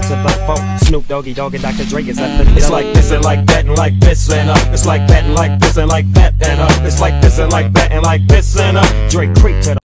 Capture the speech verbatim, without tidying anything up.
to the phone. Snoop Doggy Dogg and Doctor Dre is at the door. It's like this and like that and like this and uh. It's like that and like this and like that and uh. It's like this and like that and like this and uh. Dre creep to the